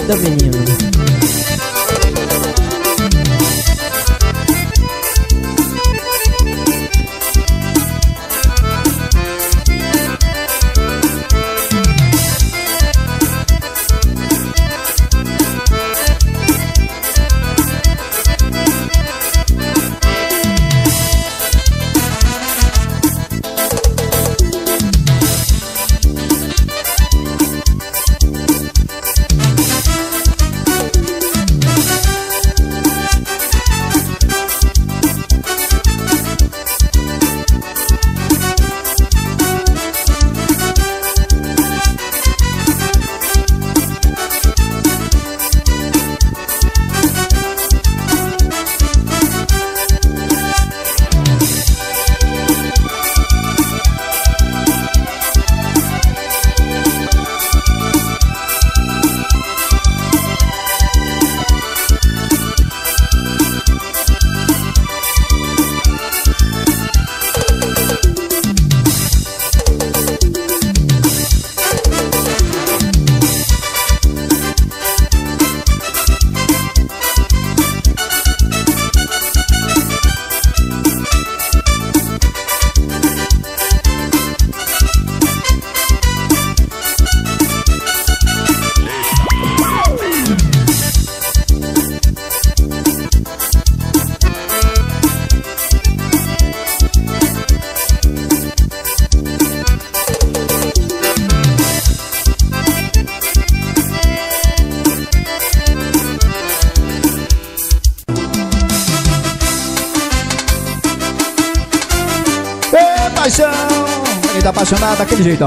escuta, menino. Paixão, ele tá apaixonado daquele jeito, ó.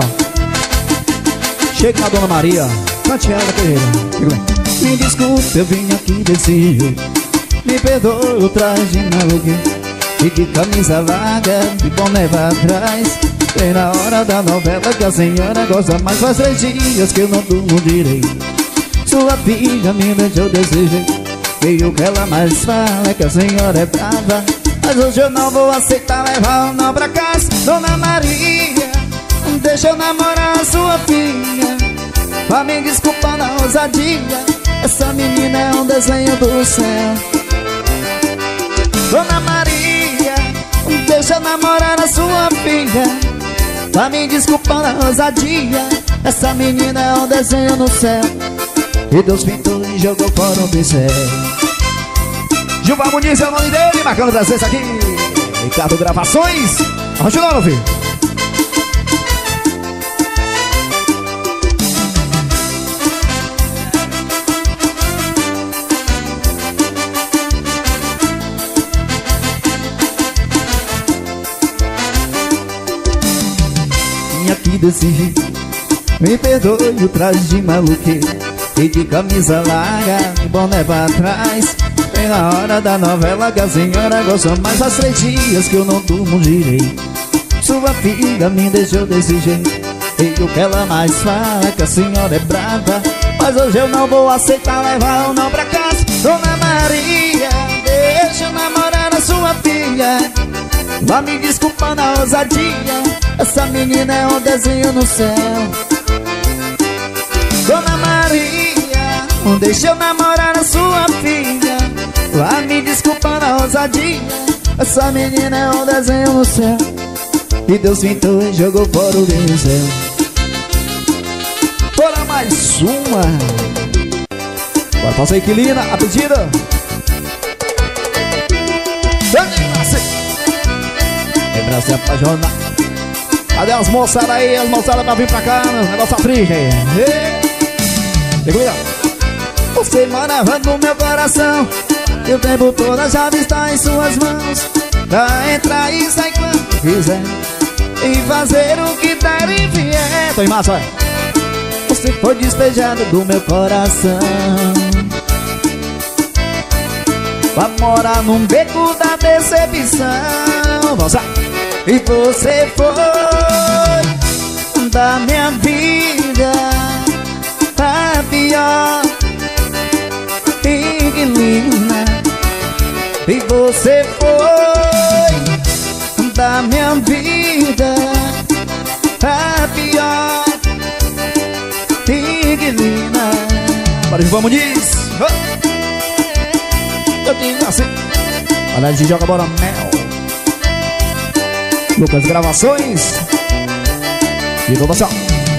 Chega na Dona Maria, cante ela daquele jeito. Me desculpe, eu vim aqui desse jeito. Me perdoe o traje maluquinho e de camisa larga, de boné pra trás. Bem na hora da novela que a senhora gosta mais. Faz 3 dias que eu não durmo direito. Sua filha me deixou desse jeito, e o que ela mais fala é que a senhora é brava. Mas hoje eu não vou aceitar levar o não pra casa. Dona Maria, deixa eu namorar a sua filha. Vá me desculpar na ousadia, essa menina é um desenho do céu. Dona Maria, deixa eu namorar a sua filha. Vá me desculpar na ousadia, essa menina é um desenho no céu. E Deus pintou e jogou fora o pincel. Gilvar Muniz é o nome dele, marcando presença aqui. Ricardo Gravações. Continua, meu filho. Vim aqui desse jeito, me perdoe o traje de maluqueiro e de camisa larga, de boné pra trás. Bem na hora da novela que a senhora gosta mais. Faz 3 dias que eu não durmo direito. Sua filha me deixou desse jeito, e o que ela mais fala é que a senhora é brava. Mas hoje eu não vou aceitar levar o não pra casa. Dona Maria, deixa eu namorar a sua filha. Vá me desculpar na ousadia, essa menina é um desenho no céu. Dona Maria, deixa eu namorar a sua filha. Vá me desculpar na ousadia, essa menina é um desenho no céu. E Deus pintou e jogou fora o pincel. Bora mais uma. Bora fazer a Inquilina, a pedida. Lembra se apaixonar. Cadê as moçadas aí? As moçadas pra vir pra cá, o negócio aflige aí. Segura. Você morava no meu coração, e o tempo todo a chave está em suas mãos. Pra entrar e sair quando quiser, e fazer o que der e vier. Tô em massa, vai. Você foi despejado do meu coração, vai morar num beco da decepção. Nossa. E você foi da minha vida a pior inquilina. E você foi da minha vida a pior inquilina. Para Ivan Muniz. Eu digo assim. Olha, a gente joga bora mel. Lucas Gravações. E toda assim, ó.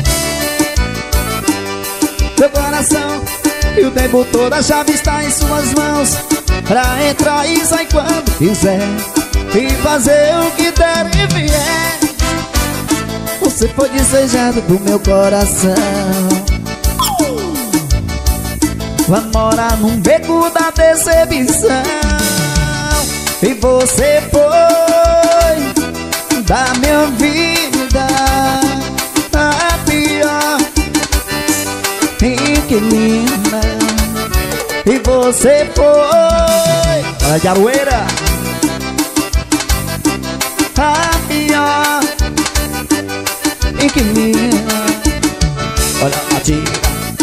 Meu coração e o tempo todo a chave está em suas mãos, pra entrar e sair quando quiser e fazer o que der e vier. Você foi desejado do meu coração. Vai morar num beco da decepção. E você foi da minha vida a pior inquilina. E você foi, olha de Aroeira, a pior inquilina. Olha a tia.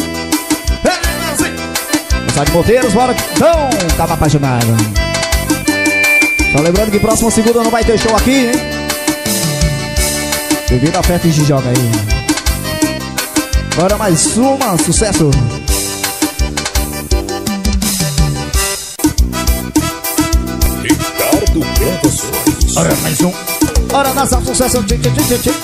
Sai de Moteiros, bora que não tava apaixonado. Só lembrando que próximo segunda não vai ter show aqui, hein? Devido à festa de joga aí. Agora mais uma, sucesso. Ricardo Gravações. Ora mais um. Ora nossa sucesso. Tchê, tchê, tchê, tchê.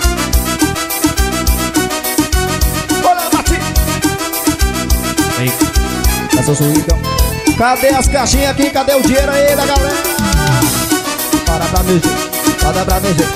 Bora, bate. Vem. Essa suída. Cadê as caixinhas aqui? Cadê o dinheiro aí da galera? Para pra mexer. Para pra mexer.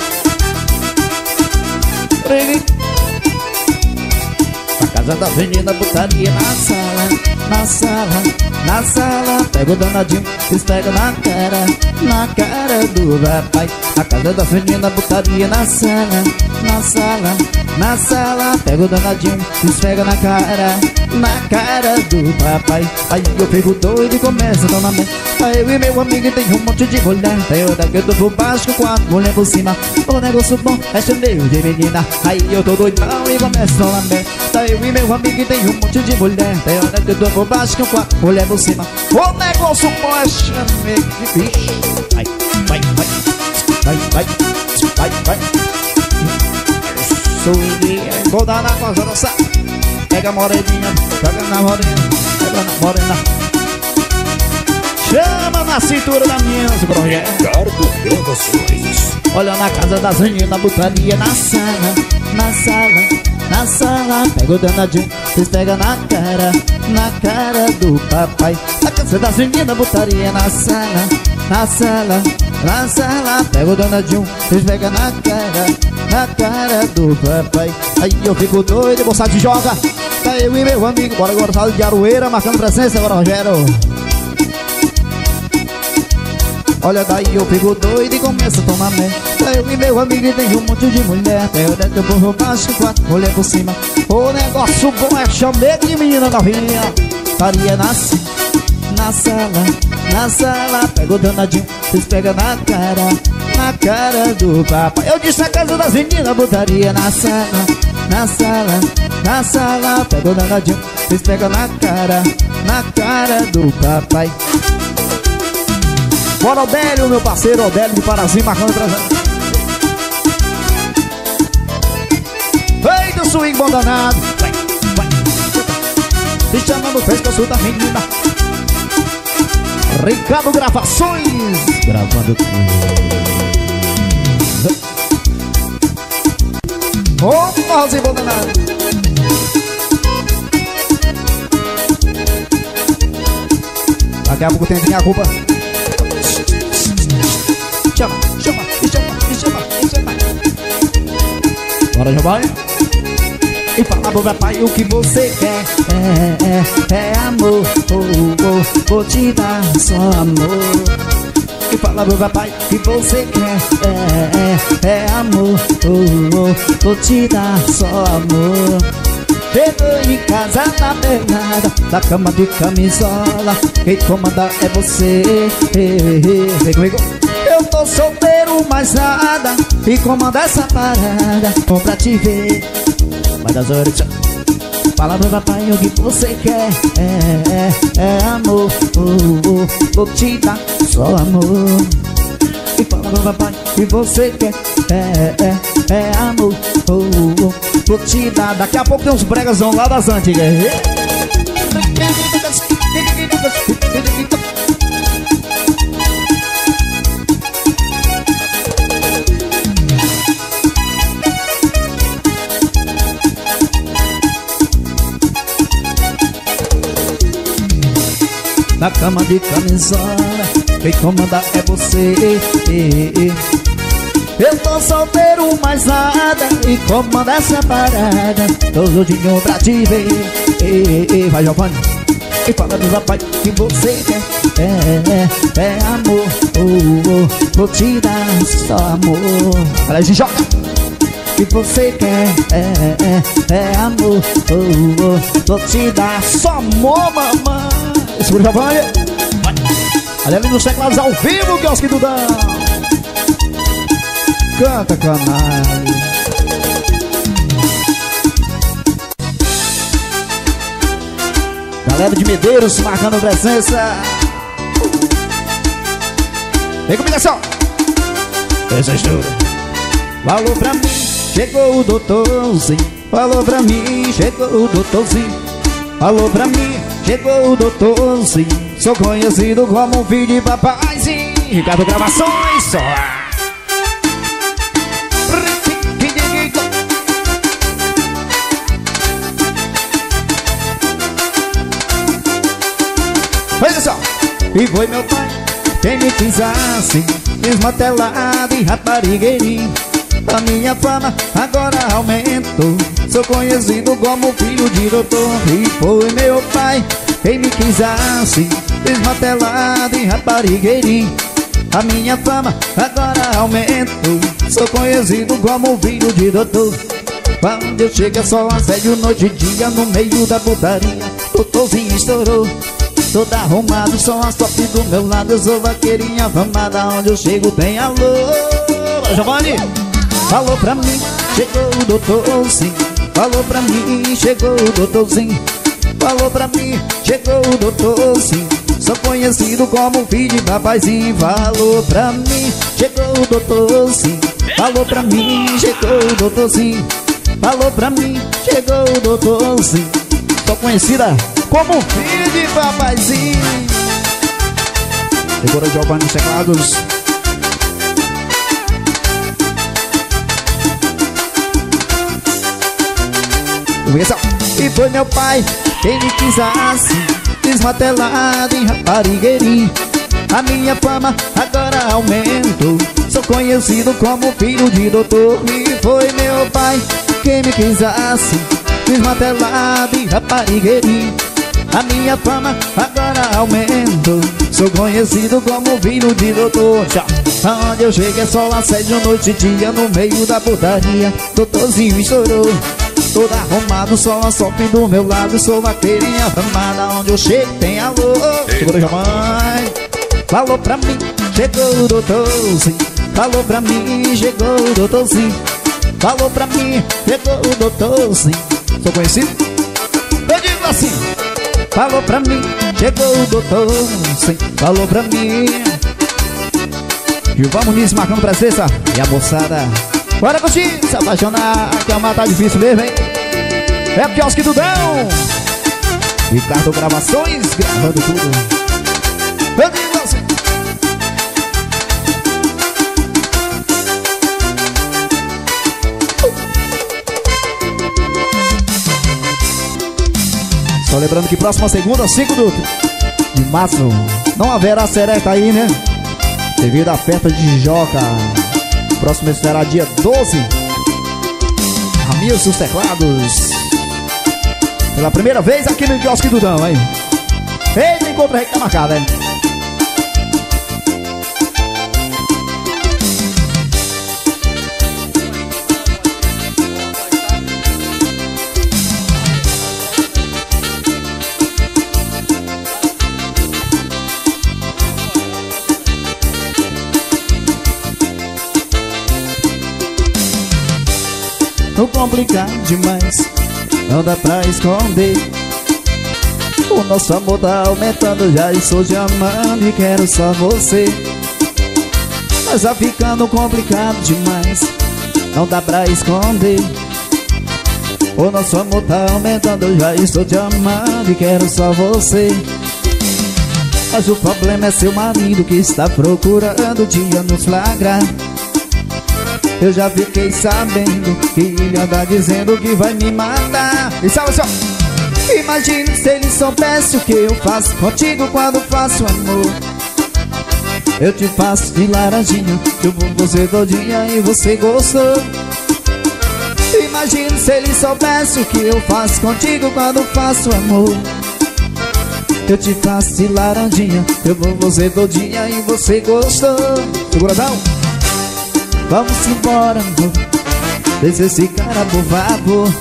Na casa da menina, putaria na sala, na sala, na sala. Pega o danadinho, esfrega na cara do rapaz. Na casa da menina, putaria na sala, na sala, na sala. Pega o danadinho, esfrega na cara do papai. Aí eu fico doido e começo a tomar bem. Aí eu e meu amigo tem um monte de mulher. Tem outra que eu tô por baixo com quatro mulher por cima. O negócio bom é meio de menina. Aí eu tô doidão e começo a tomar bem. Aí eu e meu amigo tem um monte de mulher. Tem outra que eu tô por baixo com quatro mulher por cima. O negócio bom é meio de bicho. Vai, vai, vai, vai, vai, vai, vai. Swing, vou dar na coisa dançar. Pega a moreninha, joga na morena, pega na morena. Chama na cintura da minha projeto. Ricardo Gravações. Olha na casa das meninas, putaria na sala, na sala, na sala. Pega o danadinho, vocês pegam na cara do papai. Na casa das meninas, putaria na sala, na sala, na sala. Pega o danadinho, vocês pegam na cara do papai. Aí eu fico doido, bolsa de joga. Tá eu e meu amigo, bora agora sala de Aroeira, marcando presença agora, Rogério. Olha daí eu fico doido e começo a tomar mé. Tá eu e meu amigo tem um monte de mulher. Tem o dentro por baixo, quatro mulher por cima. O negócio bom é chamei de menina novinha. Faria na sala, na sala. Pega o danadinho, vocês pegam na cara do papai. Eu disse a casa das meninas, botaria na sala, na sala, na sala. Pega o danadinho, vocês pegam na cara do papai. Bora, Odélio, meu parceiro, Odélio de Parazinho, marcando presente. Vem do swing bom danado. Vai, vai. Se chama no fez que eu sou da menina. Ricardo Gravações. Gravando tudo. Ô, pauzinho bom danado. Daqui a pouco tem a culpa. Chama, chama, chama, chama, chama. Bora, já vai. E fala pro papai o que você quer. É amor, vou te dar só amor. E fala pro papai o que você quer. É amor, vou te dar só amor. Chegou em casa na pernada, da cama de camisola. Quem comanda é você. Vem comigo. Eu tô solteiro, mais nada. E comanda essa parada, bom pra te ver. Vai das horas. Fala pro papai o que você quer. É amor, vou te dar só amor. E fala pro papai o que você quer. É amor, vou te dar. Daqui a pouco tem uns bregazão lá das antigas. Na cama de camisola, quem comanda é você. Eu tô solteiro, mais nada, e comanda essa parada. Todo dia pra te ver. Vai, Giovanni, e fala do rapaz que você quer. É amor, vou te dar só amor. Olha aí, se joga. Que você quer, é amor, vou te dar só amor, mamãe. Segura, Giovanni. Olha ali nos teclados ao vivo, Quiosque Dudão. Canta, canalha. Galera de Medeiros marcando presença. Vem comigo, só. Essa estoura. Falou pra mim, chegou o doutorzinho. Falou pra mim, chegou o doutorzinho. Falou pra mim, chegou o doutorzinho. Sou conhecido como um filho de papaizinho. Ricardo Gravações, só. Olha só. E foi meu pai quem me quis assim, desmatelado e raparigueirinho. A minha fama agora aumentou. Sou conhecido como filho de doutor. E foi meu pai quem me quis assim, desmatelado e raparigueirinho. A minha fama agora aumentou. Sou conhecido como filho de doutor. Quando eu chego é só assédio noite e dia no meio da putaria. Doutorzinho estourou, todo arrumado, só as top do meu lado. Eu sou vaqueirinha afamada, onde eu chego tem alô. Giovanni. Falou pra mim, chegou o doutorzinho. Falou pra mim, chegou o doutorzinho. Falou pra mim, chegou o doutorzinho. Sou conhecido como filho de papaizinho. Falou pra mim, chegou o doutorzinho. Falou pra mim, chegou o doutorzinho. Falou pra mim, chegou o doutorzinho. Sou conhecida como filho de papaizinho. Segura o Giovanni nos teclados. E foi meu pai quem me quis assim, desmatelado em raparigueirinho. A minha fama agora aumentou. Sou conhecido como filho de doutor. E foi meu pai quem me quis assim, desmatelado em raparigueirinho. A minha fama agora aumentou. Sou conhecido como filho de doutor. Onde eu chego é só assédio noite e dia no meio da putaria. Doutorzinho estourou, todo arrumado, só a sopa do meu lado. Sou vaqueirinha afamada, onde eu chego tem alô. Segura, Giovanni. Falou pra mim, chegou o doutorzinho. Falou pra mim, chegou o doutorzinho. Falou pra mim, chegou o doutorzinho. Sou conhecido? Eu digo assim. Falou pra mim, chegou o doutorzinho. Falou pra mim. Gilvan Muniz marcando presença. E a moçada, bora curtir, se apaixonar, que amar tá difícil mesmo, hein? É o Quiosque Dudão. Ricardo Gravações, gravando tudo. Eu digo assim. Só lembrando que próxima segunda, 5 de março, não haverá sereta aí, né? Devido à festa de Joca. Próximo será dia 12. Ramilson, os teclados. Pela primeira vez aqui no Quiosque Dudão, hein? Eita, encontro aí que tá marcado, hein? Tô complicado demais, não dá pra esconder. O nosso amor tá aumentando, já estou te amando e quero só você. Mas tá ficando complicado demais, não dá pra esconder. O nosso amor tá aumentando, eu já estou te amando e quero só você. Mas o problema é seu marido que está procurando dia nos flagrar. Eu já fiquei sabendo que ele anda dizendo que vai me matar. E salve, senhor. Imagine se ele soubesse o que eu faço contigo quando faço amor. Eu te faço de laranjinha, eu vou você todinha e você gostou. Imagine se ele soubesse o que eu faço contigo quando faço amor. Eu te faço de laranjinha, eu vou você todinha e você gostou. Seguradão. Vamos embora, amor, deixa esse cara por favor.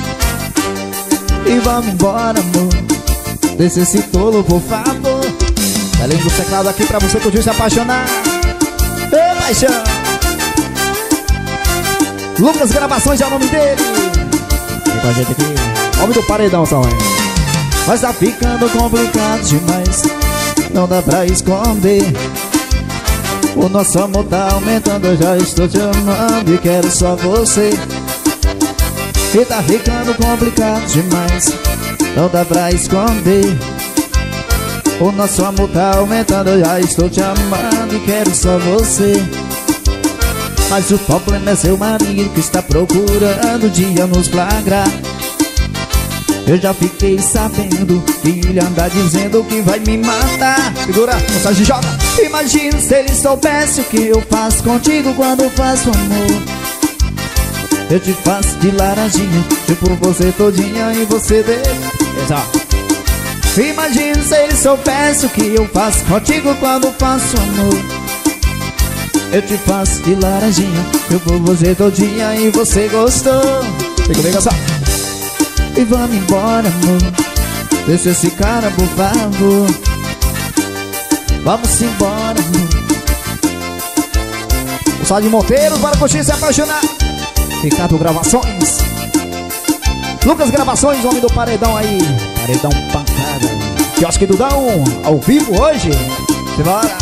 E vamos embora, amor, deixa esse tolo por favor. Além do teclado aqui pra você que se apaixonar. Ei, paixão. Lucas Gravações é o nome dele. Vem com a gente aqui. Homem do paredão, só é. Mas tá ficando complicado demais, não dá pra esconder. O nosso amor tá aumentando, eu já estou te amando e quero só você. E tá ficando complicado demais, não dá pra esconder. O nosso amor tá aumentando, eu já estou te amando e quero só você. Mas o problema é seu marido que está procurando dia nos flagrar. Eu já fiquei sabendo que ele anda dizendo que vai me matar. Segura, mensagem J. Imagina se ele soubesse o que eu faço contigo quando faço amor. Eu te faço de laranjinha, tipo você todinha e você deixa. Exato. Imagina se ele soubesse o que eu faço contigo quando faço amor. Eu te faço de laranjinha, eu vou você todinha e você gostou. Vem comigo, só. E vamos embora, amor, deixa esse cara por favor. Vamos embora, amor. O Sá de Monteiros para curtir e se apaixonar. Ricardo Gravações. Lucas Gravações, homem do paredão aí. Paredão pancada. Quiosque Dudão, ao vivo hoje. Simbora.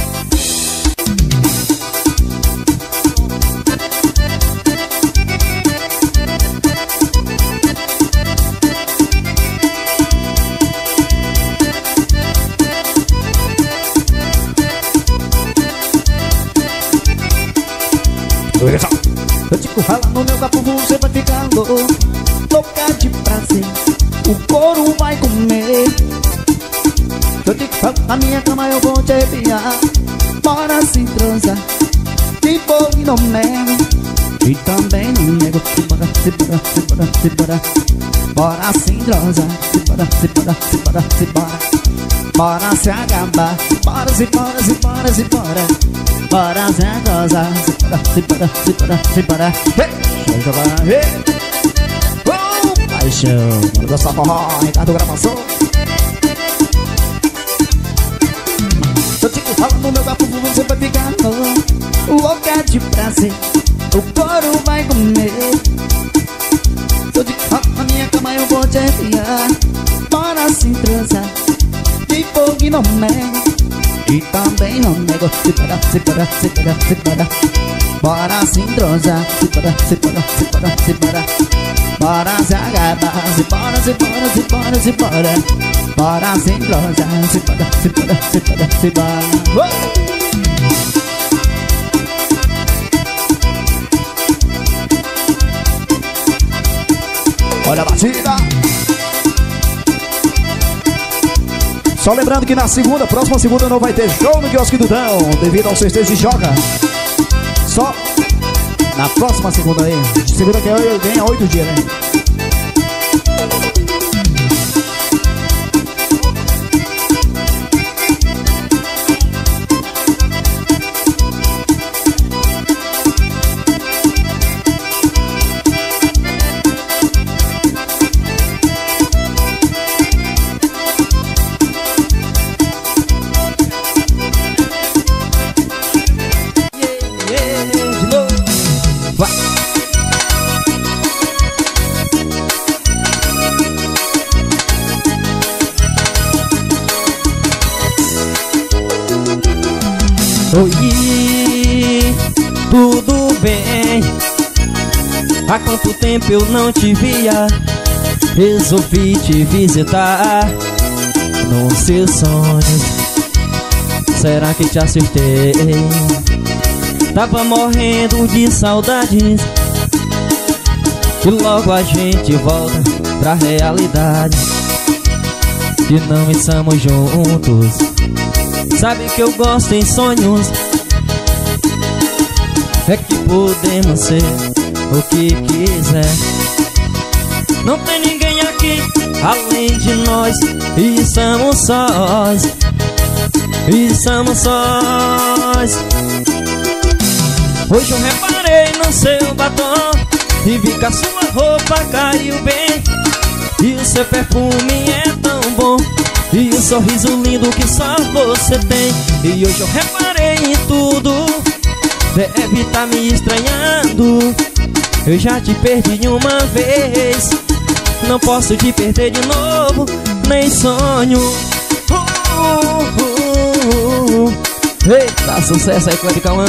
Eu te curralo no meu capo, você vai ficar louca de prazer. O couro vai comer. Eu te curralo na minha cama, eu vou te arrepiar. Bora se transar, de fogo e não nego. E também não nego. Simbora, simbora, simbora, simbora. Bora se transar, simbora, simbora, simbora, simbora. Bora se acabar, bora, simbora, simbora, simbora. Bora se transar, simbora, simbora, simbora, simbora. Deixa eu jogar. Paixão. Bora dançar forró, Ricardo Gravação. Eu te falo no meu papo, você vai ficar louca de prazer. O couro vai comer. Eu te falo na minha cama, eu vou te enfiar. Bora se transar, de fogo e não nego. E também não nego. Simbora, simbora, simbora, simbora. Bora se entrosar, simbora, simbora, simbora, simbora. Bora se acabar, simbora, simbora, simbora, simbora. Bora se entrosar, simbora, simbora, simbora, simbora. Olha a batida. Só lembrando que na segunda, próxima segunda não vai ter show no Quiosque Dudão, devido ao festejo de joga. Só na próxima segunda aí. Segunda que vem a 8 dias, né? Oi, tudo bem? Há quanto tempo eu não te via, resolvi te visitar nos seus sonhos. Será que te acertei? Tava morrendo de saudades, e logo a gente volta pra realidade, que não estamos juntos. Sabe que eu gosto em sonhos, é que podemos ser o que quiser. Não tem ninguém aqui além de nós, e estamos sós, e estamos sós. Hoje eu reparei no seu batom e vi que a sua roupa caiu bem, e o seu perfume é tão bom, e o sorriso lindo que só você tem. E hoje eu reparei em tudo, deve tá me estranhando. Eu já te perdi uma vez, não posso te perder de novo, nem sonho. Eita, sucesso aí, Cleber Cauã.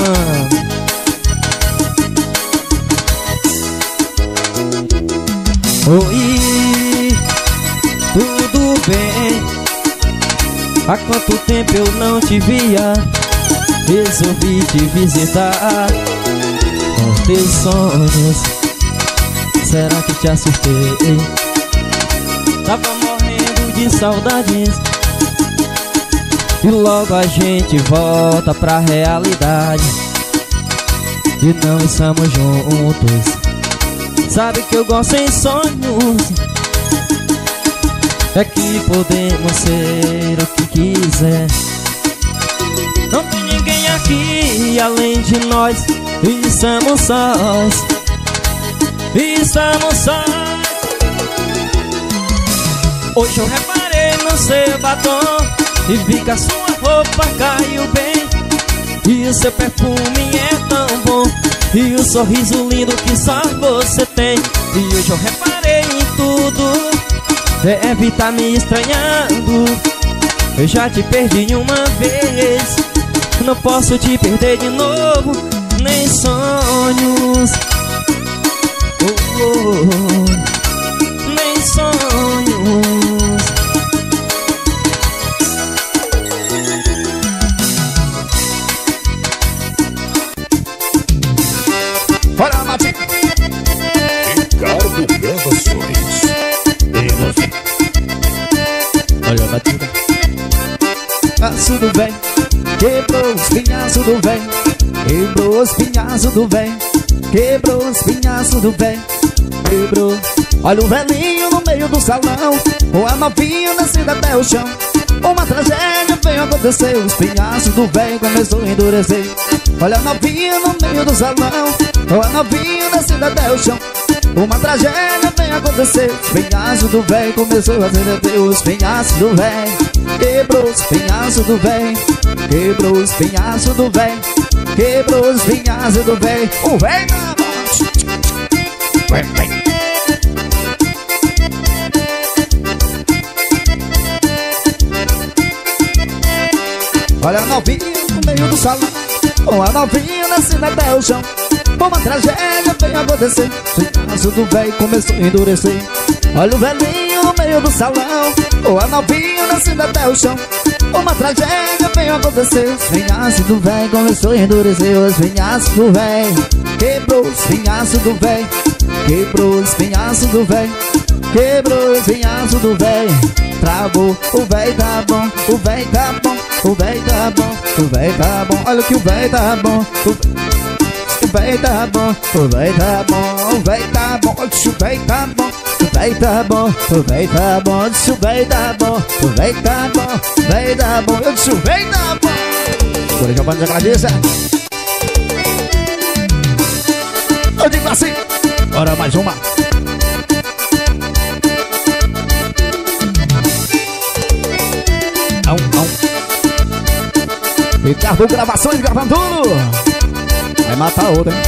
Oi, tudo bem? Há quanto tempo eu não te via, resolvi te visitar com teus sonhos. Será que te acertei? Tava morrendo de saudades, e logo a gente volta pra realidade, e não estamos juntos. Sabe que eu gosto em sonhos, é que podemos ser o que quiser. Não tem ninguém aqui além de nós, e estamos sós, e estamos sós. Hoje eu reparei no seu batom e vi que a sua roupa caiu bem, e o seu perfume é tão bom, e o sorriso lindo que só você tem. E hoje eu reparei em tudo, deve tá me estranhando. Eu já te perdi uma vez, não posso te perder de novo, nem sonhos. Nem sonhos. Olha a Matinha. Ricardo Gravações. Olha a batida. Pinhaço do bem, quebrou os pinhaços do bem, quebrou os pinhaços do bem, quebrou os pinhaços do bem, quebrou. Olha o velhinho no meio do salão, com a novinha descendo até o chão. Uma tragédia veio acontecer, os pinhaços do bem começou a endurecer. Olha a novinha no meio do salão, com a novinha descendo até o chão. Uma tragédia veio acontecer, os pinhaços do bem começou a endurecer. Os pinhaços do bem, quebrou os pinhaços do bem, quebrou os pinhaços do bem, quebrou os pinhaços do bem. O bem na mão. Vem. Olha a novinha no meio do salão, com a novinha descendo até o chão. Uma tragédia veio acontecer, o pinhaço do velho começou a endurecer. Olha o velhinho no meio do salão, com a novinha descendo até o chão. Uma tragédia veio acontecer, os pinhaços do velho começou a endurecer. Os pinhaços do velho, quebrou os pinhaços do velho, quebrou os pinhaços do velho, quebrou os pinhaços do velho. Travou, o velho tá bom, o velho tá bom, o velho tá bom, o velho tá bom. Olha que o velho tá bom, o velho tá bom, o velho tá bom, o velho tá bom. Olha que o velho tá bom, o velho tá bom, o velho tá bom. Olha que o velho tá bom, o velho tá bom, o velho tá bom. Olha que o velho tá bom. Agora já vamos agradecer. Eu digo assim, bora mais uma. Ricardo Gravações gravando tudo. Vai matar outra, hein?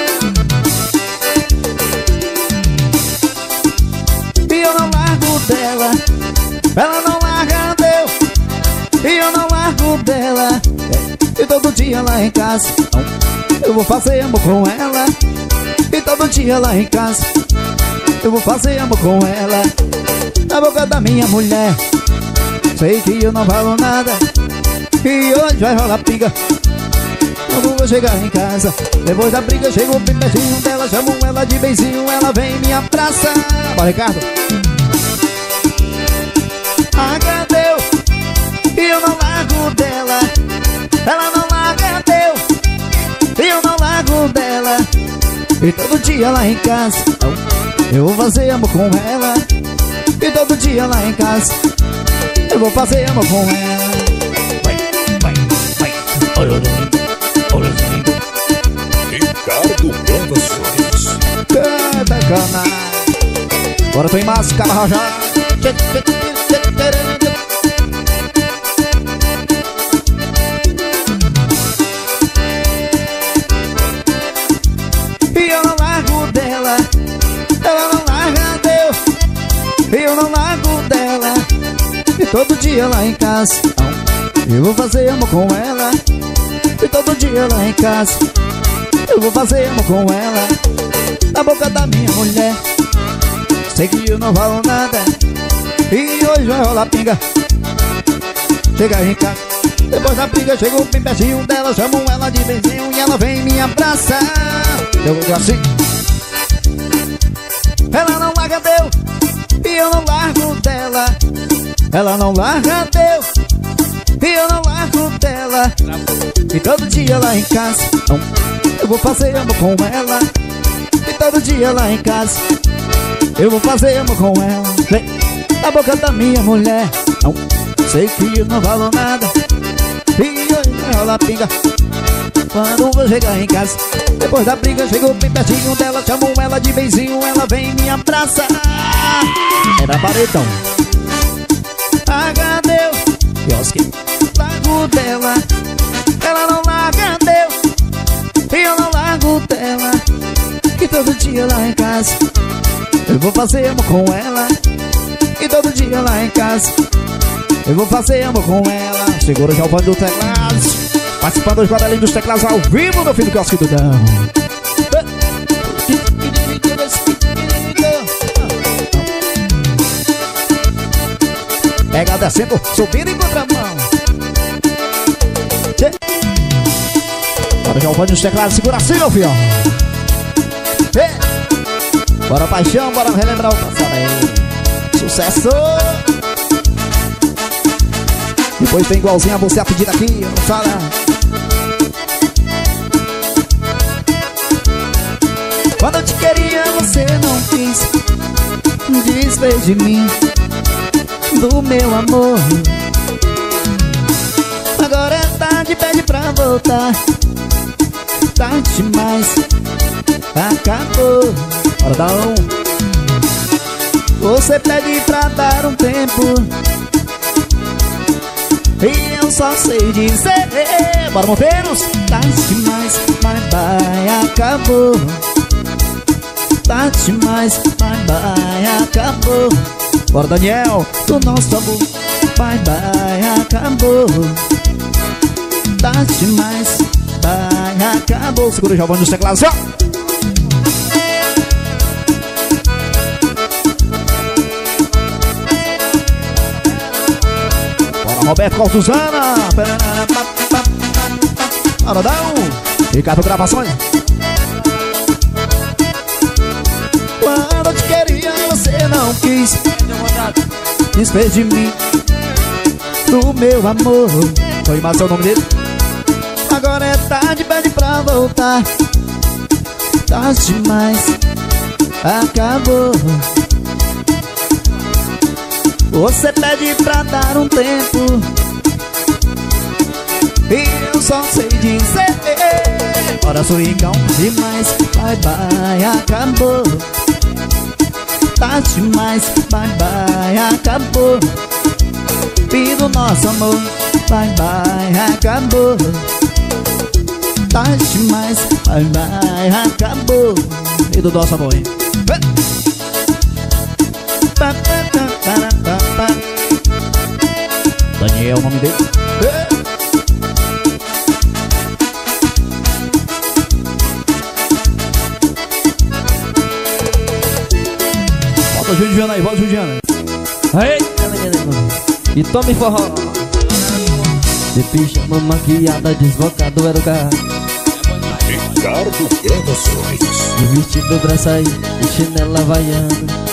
E eu não largo dela, ela não larga eu. E eu não largo dela, e todo dia lá em casa eu vou fazer amor com ela. E todo dia lá em casa eu vou fazer amor com ela, na boca da minha mulher. Sei que eu não falo nada e hoje vai rolar pinga. Quando vou chegar em casa, depois da briga, chego bem pertinho dela, chamo ela de benzinho, ela vem e me abraça. Bora, Ricardo. Agradeu e eu não largo dela, ela não larga eu, e eu não largo dela. E todo dia lá em casa eu vou fazer amor com ela, e todo dia lá em casa eu vou fazer amor com ela. Vai, vai, vai. Ricardo Produções. Canta, cana. Agora tô em massa, cara rajada. E eu não largo dela, ela não larga eu não largo dela. E todo dia lá em casa eu vou fazer amor com ela, e todo dia lá em casa eu vou fazer amor com ela, na boca da minha mulher. Sei que eu não falo nada e hoje vai rolar pinga. Chega em casa, depois da briga, chego bem pertinho dela, chamo ela de benzinho e ela vem e me abraça. Eu vou assim. Ela não larga eu, e eu não largo dela, ela não larga eu, e eu não largo dela. E todo dia lá em casa eu vou fazer amor com ela, e todo dia lá em casa eu vou fazer amor com ela. Vem na boca da minha mulher. Sei que eu não falo nada e hoje vai rolar pinga. Quando vou chegar em casa, depois da briga, chego bem pertinho dela, chamo ela de benzinho, ela vem e me abraça. É da paredão. Agradeu, largo dela, ela não larga eu, e eu não largo dela. E todo dia lá em casa eu vou fazer amor com ela, e todo dia lá em casa eu vou fazer amor com ela. Segura já o bando do teclados, participando dos guardalinhos dos teclados ao vivo no fim do quiosque do Dão. Pega descendo, subindo em contramão. Bora já o bando dos teclados, segura assim, meu filho. Bora paixão, bora relembrar o passado aí. Sucesso! Depois tem igualzinho a você a pedir aqui, fala. Quando eu te queria, você não quis, desfez de mim, do meu amor. Agora é tarde, pede pra voltar, tarde demais, acabou. Bora dar um. Você pede pra dar um tempo e eu só sei dizer, bora Monteiros. Tarde demais, bye bye, acabou. Tarde demais, bye bye, acabou. Bora Daniel, do nosso amor, bye bye, acabou. Tarde demais, bye, acabou. Segura o Giovanni dos teclados, ó. Roberto Cortuzana, Arodão, Ricardo Gravações. Quando eu te queria, você não quis, desfez de mim, do meu amor. Foi mais seu nome dele. Agora é tarde, pede pra voltar, tarde demais, acabou. Você pede pra dar um tempo e eu só sei dizer, bora swingão demais, bye bye, acabou. Tarde demais, bye bye, acabou. E do nosso amor, bye bye, acabou. Tarde demais, bye bye, acabou. E do nosso amor, hein? Daniel, o nome dele. Bota Juliana aí, bota Juliana. Aí, e tome forró. De pijama maquiada, desbocado era o carro. Ricardo Gravações. De vestido pra sair, de chinela havaiana.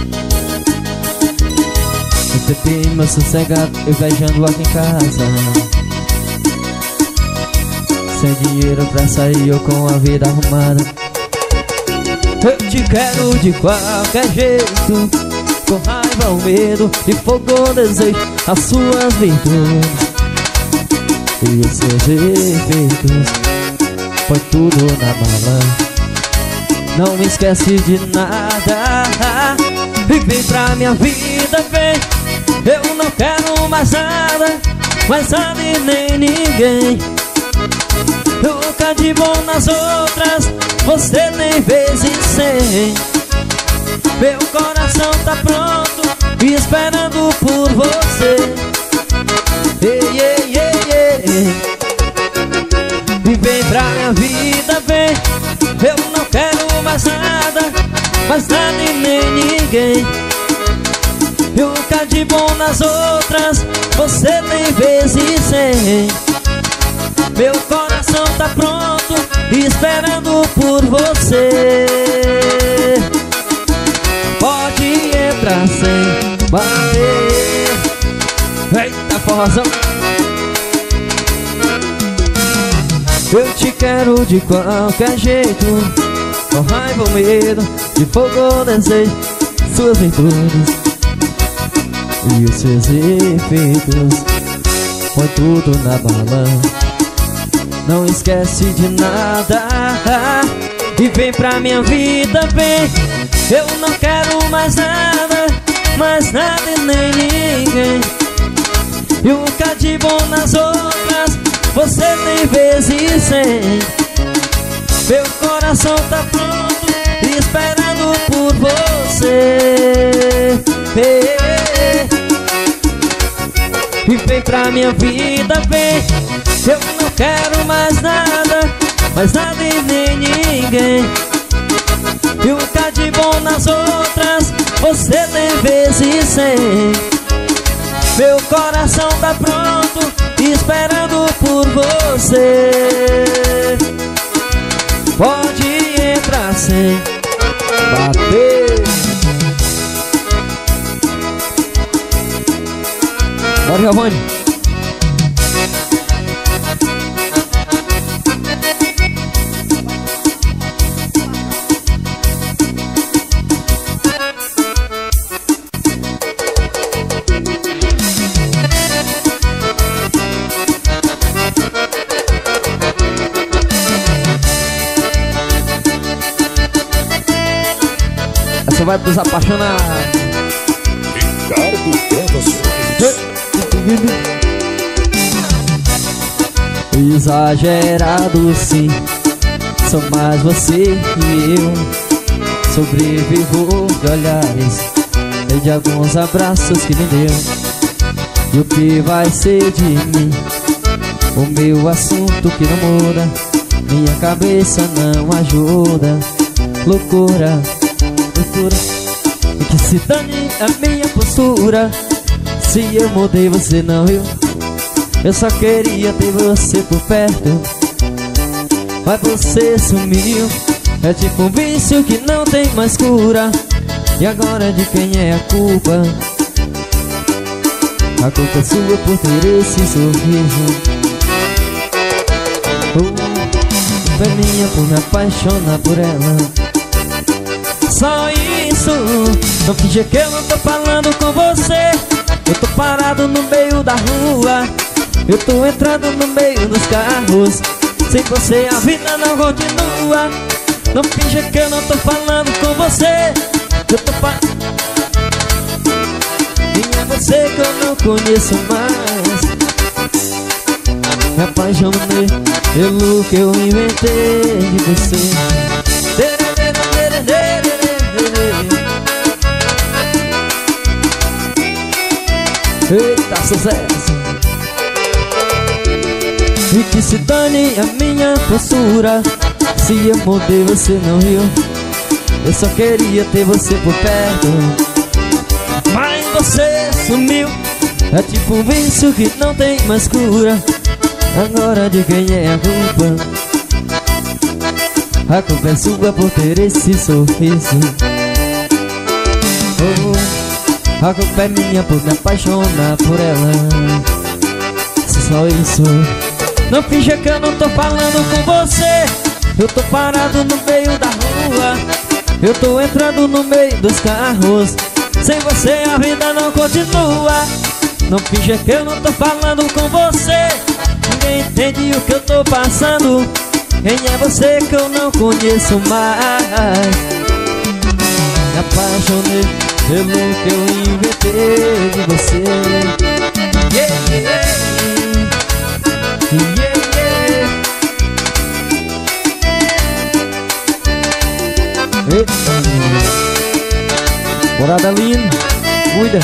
De pepinho meu sossegado, eu viajando aqui em casa. Sem dinheiro pra sair, eu com a vida arrumada. Eu te quero de qualquer jeito, com raiva ou medo, de fogo ou desejo, as suas virtudes e os seus efeitos. Põe tudo na mala, não me esquece de nada. E vem pra minha vida, vem. Eu não quero mais nada, mais nada e nem ninguém. Nunca de bom nas outras, você tem vezes sem. Meu coração tá pronto, esperando por você. Ei, ei, ei, ei. E vem pra minha vida, vem. Eu não quero mais nada e nem ninguém. Nunca de bom nas outras, você tem vezes sem. Meu coração tá pronto, esperando por você. Pode entrar sem bater. Eita, forrozão. Eu te quero de qualquer jeito, com raiva ou medo, de fogo ou desejo, suas virtudes e os seus efeitos. Põe tudo na bala, não esquece de nada. E vem pra minha vida, vem. Eu não quero mais nada e nem ninguém. E um bocado de bom nas outras, você tem vezes sem. Meu coração tá pronto, esperando por você. E vem pra minha vida, vem. Eu não quero mais nada e nem ninguém. E um bocado de bom nas outras, você tem vezes sem. Meu coração tá pronto, esperando por você. Pode entrar sem bater. Bora, Giovanni. Essa vai pros apaixonados. Ricardo Gravações. Exagerado sim, sou mais você e eu. Sobrevivo de olhares e de alguns abraços que me deu. E o que vai ser de mim? O meu assunto que não muda, minha cabeça não ajuda. Loucura, loucura, e que se dane a minha postura. Se eu mudei, você não viu. Eu só queria ter você por perto, mas você sumiu. É tipo um vício que não tem mais cura. E agora de quem é a culpa? A culpa é sua por ter esse sorriso. Foi minha por me apaixonar por ela. Só isso. Não finge que eu não tô falando com você. Eu tô parado no meio da rua, eu tô entrando no meio dos carros. Sem você a vida não continua. Não finge que eu não tô falando com você. Eu tô e é você que eu não conheço mais. Me apaixonei pelo que eu inventei de você. Eita, sucesso. E que se dane a minha postura. Se eu mudei, você não viu. Eu só queria ter você por perto, você sumiu. É tipo um vício que não tem mais cura. Agora de quem é a culpa? A culpa é sua por ter esse sorriso. Oh, a culpa é minha por me apaixonar por ela. Só isso. Não finja que eu não tô falando com você. Eu tô parado no meio da rua. Eu tô entrando no meio dos carros. Sem você a vida não continua. Não finja que eu não tô falando com você. Ninguém entende o que eu tô passando. Quem é você que eu não conheço mais? Me apaixonei pelo que eu inventei de você. Yeah, yeah. Yeah, yeah. Eita. Morada linda, cuida.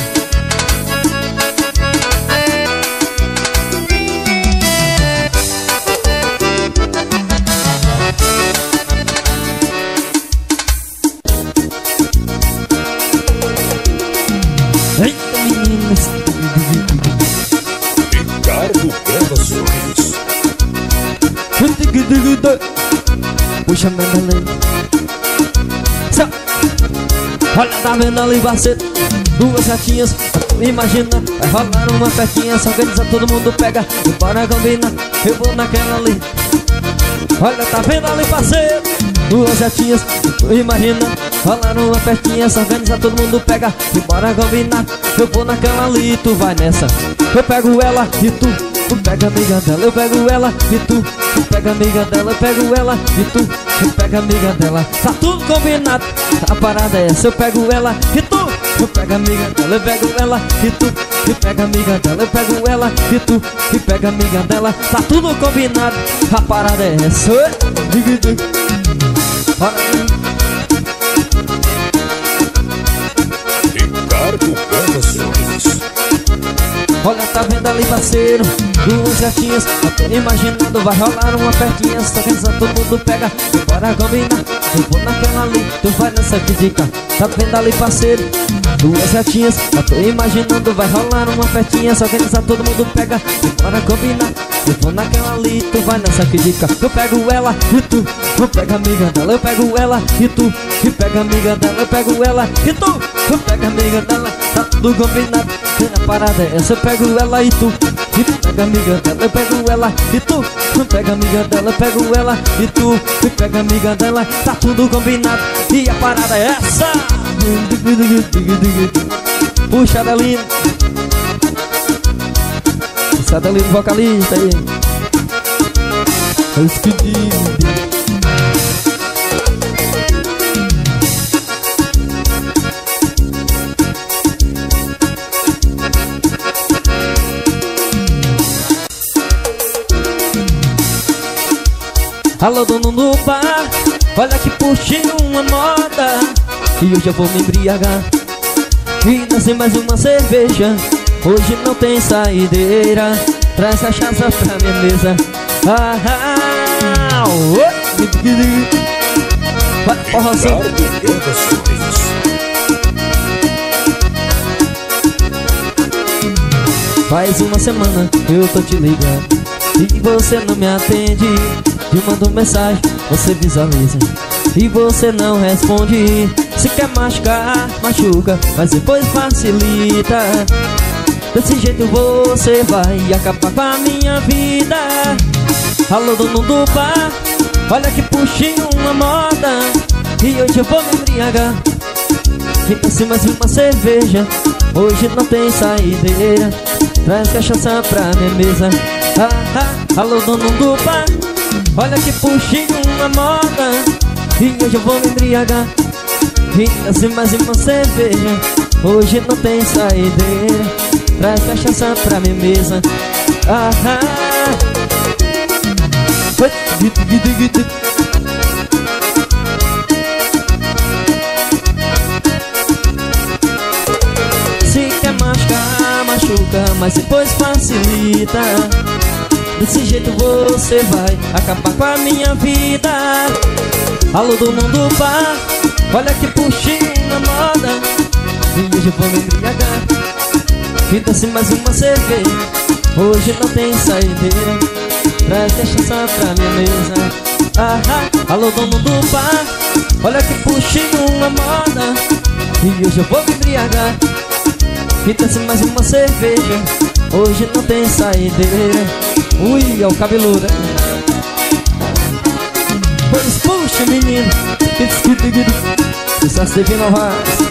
Eita, meninas. Ricardo Gravações. Puxa, Mandalena. Olha, tá vendo ali, parceiro? Duas gatinhas, imagina. Vai rolar uma festinha, só que todo mundo pega. E bora combinar, eu vou naquela ali. Olha, tá vendo ali, parceiro? Duas gatinhas, imagina. Rolar uma festinha, só organiza, todo mundo pega. E bora combinar, eu vou naquela ali. Tu vai nessa, eu pego ela e tu pega a amiga dela. Eu pego ela e tu pega a amiga dela. Eu pego ela e tu pega a amiga dela. Tá tudo combinado, a parada é essa. Eu pego ela e tu pega a amiga dela. Eu pego ela e tu pega a amiga dela. Eu pego ela e tu pega a amiga dela. Tá tudo combinado, a parada é essa. Ricardo Gravações. Olha, tá vendo ali, parceiro? Duas gatinhas, eu tô imaginando. Vai rolar uma festinha, só que todo mundo pega. E bora combinar, eu vou naquela ali. Tu vai nessa que dica. Tá vendo ali, parceiro? Duas gatinhas, eu tô imaginando. Vai rolar uma festinha, só que todo mundo pega. E bora combinar, eu vou naquela ali. Tu vai nessa que dica. Eu pego ela e tu pega a amiga dela. Eu pego ela e tu pega a amiga dela. Eu pego ela e tu pega a amiga dela. Tá tudo combinado, a parada é essa. Eu pego ela e tu pega a amiga dela. Eu pego ela e tu pega a amiga dela. Eu pego ela e tu pega a amiga dela. Tá tudo combinado e a parada é essa. Puxa, Adelino. Esse Adelino vocalista aí. Alô, dono do bar, olha que puxei uma moda. E hoje eu vou me embriagar e nascer mais uma cerveja. Hoje não tem saideira, traz cachaça pra minha mesa. Vai, porra, assim. Faz uma semana eu tô te ligando e você não me atende. Eu mando mensagem, você visualiza e você não responde. Se quer machucar, machuca, mas depois facilita. Desse jeito você vai acabar com a minha vida. Alô, dono do bar, olha que puxei uma moda. E hoje eu vou me embriagar e desce mais uma cerveja. Hoje não tem saideira, traz cachaça pra minha mesa. Alô, dono do bar, olha que puxei uma moda. E hoje eu vou me embriagar e desce mais uma cerveja. Hoje não tem saideira, traz cachaça pra minha mesa. Se quer machucar, machuca, mas depois facilita. Desse jeito você vai acabar com a minha vida. Alô, dono do bar, olha que puxei na moda. E hoje eu vou me embriagar. Fita-se mais uma cerveja, hoje não tem saideira. Traz cachaça pra minha mesa. Alô dono do bar, olha que puxinho uma moda. E hoje eu vou me embriagar. Fita-se mais uma cerveja, hoje não tem saideira. Ui, é o cabeludo, hein? Pois puxa menino, sucesso de Vino Vaz.